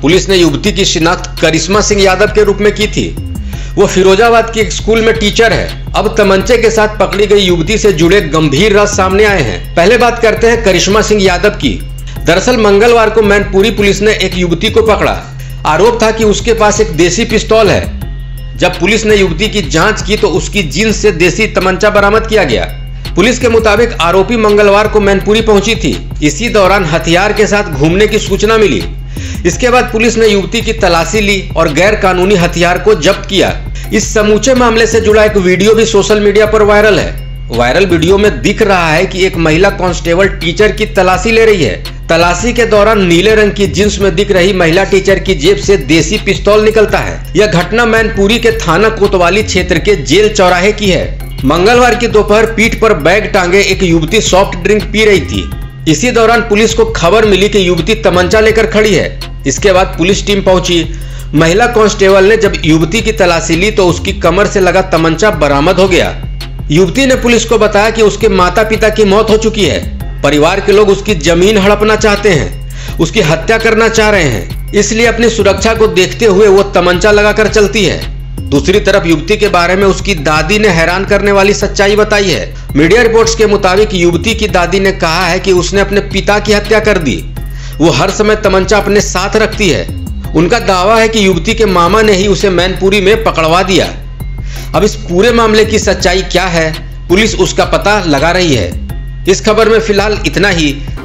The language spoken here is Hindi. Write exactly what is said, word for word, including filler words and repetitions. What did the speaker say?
पुलिस ने युवती की शिनाख्त करिश्मा सिंह यादव के रूप में की थी। वो फिरोजाबाद के एक स्कूल में टीचर है। अब तमंचे के साथ पकड़ी गई युवती से जुड़े गंभीर राज सामने आए हैं। पहले बात करते हैं करिश्मा सिंह यादव की। दरअसल मंगलवार को मैनपुरी पुलिस ने एक युवती को पकड़ा। आरोप था कि उसके पास एक देसी पिस्तौल है। जब पुलिस ने युवती की जांच की तो उसकी जींस से देसी तमंचा बरामद किया गया। पुलिस के मुताबिक आरोपी मंगलवार को मैनपुरी पहुंची थी। इसी दौरान हथियार के साथ घूमने की सूचना मिली। इसके बाद पुलिस ने युवती की तलाशी ली और गैर कानूनी हथियार को जब्त किया। इस समूचे मामले से जुड़ा एक वीडियो भी सोशल मीडिया पर वायरल है। वायरल वीडियो में दिख रहा है कि एक महिला कांस्टेबल टीचर की तलाशी ले रही है। तलाशी के दौरान नीले रंग की जींस में दिख रही महिला टीचर की जेब से देसी पिस्तौल निकलता है। यह घटना मैनपुरी के थाना कोतवाली क्षेत्र के जेल चौराहे की है। मंगलवार की दोपहर पीठ पर बैग टांगे एक युवती सॉफ्ट ड्रिंक पी रही थी। इसी दौरान पुलिस को खबर मिली कि युवती तमंचा लेकर खड़ी है। इसके बाद पुलिस टीम पहुंची। महिला कांस्टेबल ने जब युवती की तलाशी ली तो उसकी कमर से लगा तमंचा बरामद हो गया। युवती ने पुलिस को बताया कि उसके माता पिता की मौत हो चुकी है। परिवार के लोग उसकी जमीन हड़पना चाहते हैं, उसकी हत्या करना चाह रहे हैं, इसलिए अपनी सुरक्षा को देखते हुए वो तमंचा लगाकर चलती है। दूसरी तरफ युवती के बारे में उसकी दादी ने हैरान करने वाली सच्चाई बताई है। मीडिया रिपोर्ट्स के मुताबिक युवती की दादी ने कहा है कि उसने अपने पिता की हत्या कर दी। वो हर समय तमंचा अपने साथ रखती है। उनका दावा है कि युवती के मामा ने ही उसे मैनपुरी में पकड़वा दिया। अब इस पूरे मामले की सच्चाई क्या है, पुलिस उसका पता लगा रही है। इस खबर में फिलहाल इतना ही।